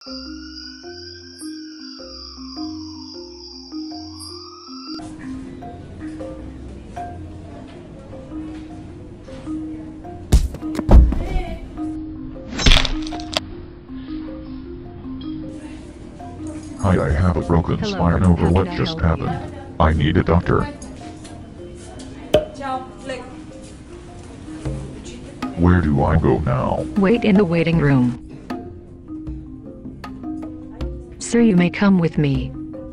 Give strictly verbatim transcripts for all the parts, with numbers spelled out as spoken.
Hi, I have a broken Hello, spine over how what can I just help happened. I need a doctor. Where do I go now? Wait in the waiting room. Sir, you may come with me.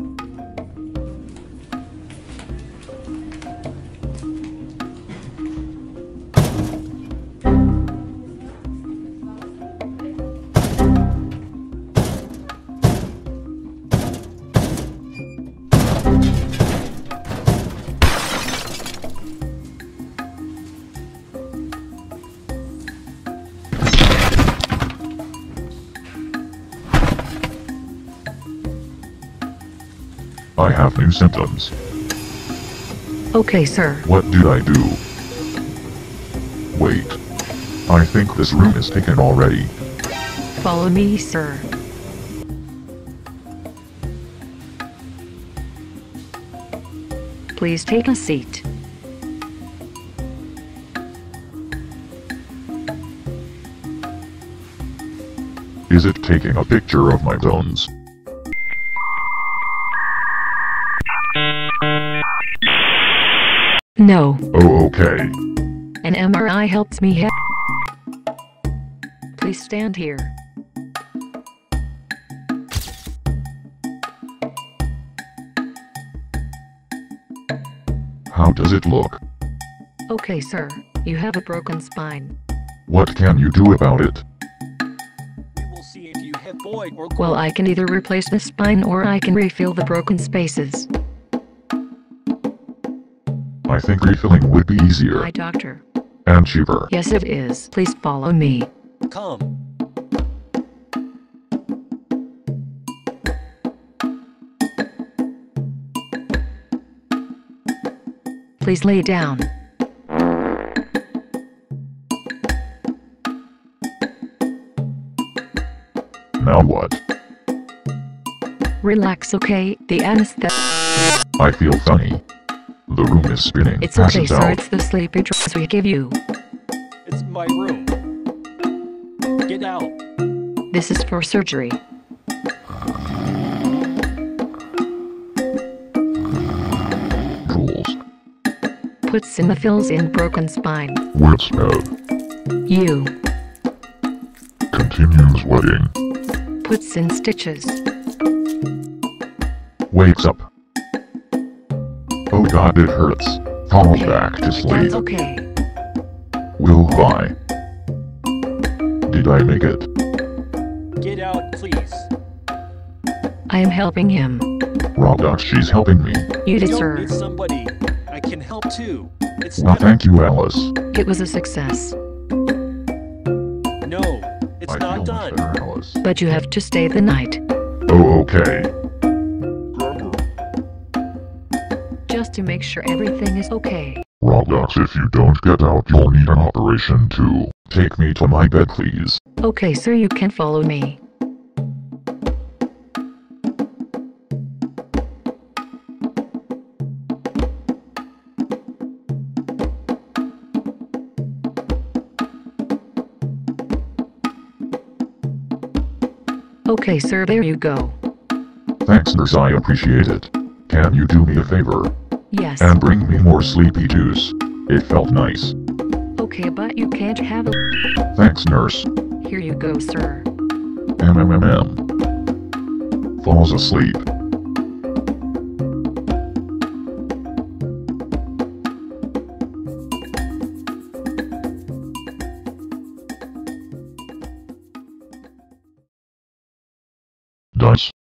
I have new symptoms. Okay, sir. What did I do? Wait. I think this room is taken already. Follow me, sir. Please take a seat. Is it taking a picture of my bones? No. Oh, okay. An M R I helps me he- Please stand here. How does it look? Okay, sir. You have a broken spine. What can you do about it? We will see if you have void or Well, I can either replace the spine or I can refill the broken spaces. I think refilling would be easier. Hi, doctor. And cheaper. Yes, it is. Please follow me. come. Please lay down. Now what? Relax, okay? The anesthetic. I feel funny. The room is spinning. It's Pass okay, it sir. out. It's the sleepy drugs we give you. It's my room. Get out. This is for surgery. Jules. Puts in the fills in broken spine. Whips out. You. Continues wedding. Puts in stitches. Wakes up. Oh god, it hurts. Falls back to sleep. That's okay. Will buy. Did I make it? Get out, please. I am helping him. Roblox, she's helping me. You I did, don't sir. need somebody. I can help too. It's Well, not. thank you, Alice. It was a success. No, it's I not feel done. much better, Alice. But you have to stay the night. Oh, okay. Just to make sure everything is okay. Roblox, if you don't get out, you'll need an operation too. Take me to my bed, please. Okay, sir, you can follow me. Okay, sir, there you go. Thanks, nurse, I appreciate it. Can you do me a favor? Yes. And bring me more sleepy juice. It felt nice. Okay, but you can't have it. Thanks, nurse. Here you go, sir. M M M M. Falls asleep. Dice.